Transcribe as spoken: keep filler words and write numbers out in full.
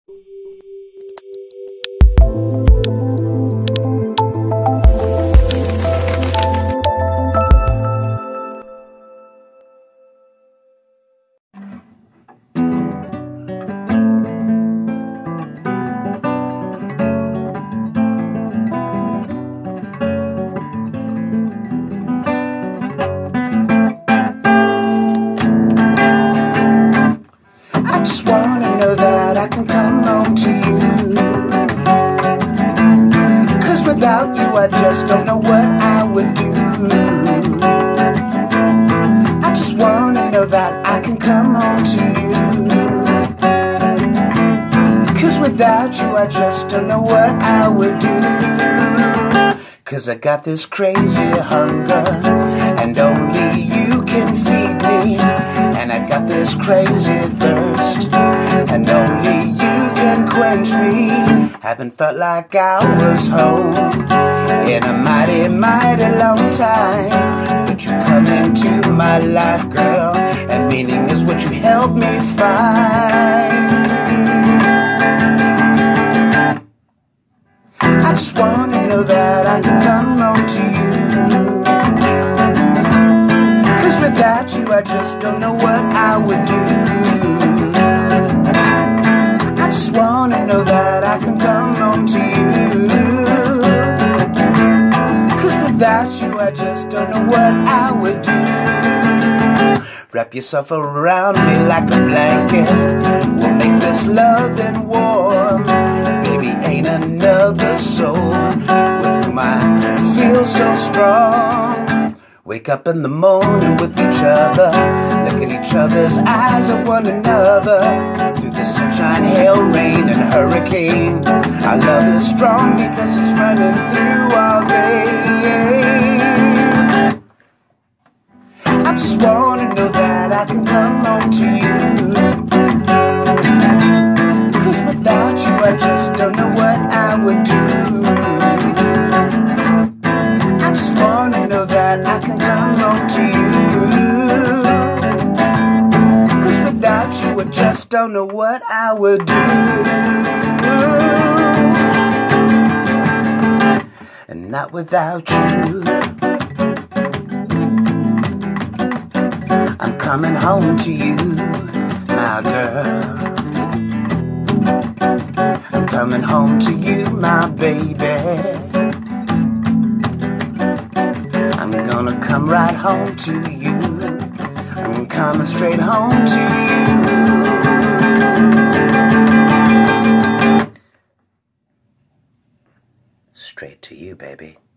I just wanna know that I can come home to you, 'cause without you I just don't know what I would do. I just wanna know that I can come home to you, 'cause without you I just don't know what I would do. 'Cause I got this crazy hunger, and only you can feed me. And I got this crazy thirst, and only you can quench me. Haven't felt like I was home in a mighty, mighty long time. But you come into my life, girl, and meaning is what you helped me find. I just wanna know that I can come home to you, 'cause without you I just don't know what I would do. I just wanna know that I can come home to you, 'cause without you I just don't know what I would do. Wrap yourself around me like a blanket, we'll make this loving warm. Baby, ain't another soul with whom I feel so strong. Wake up in the morning with each other, look at each other's eyes at one another. Through the sunshine, hail, rain, and hurricane, our love is strong because it's running through our veins. I just wanna know that I can come home to you, 'cause without you I just don't know what I would do. I just wanna know that I can come home to you, 'cause without you I just don't know what I would do. And not without you. I'm coming home to you, my girl. I'm coming home to you, my baby. I'm gonna come right home to you. I'm coming straight home to you. Straight to you, baby.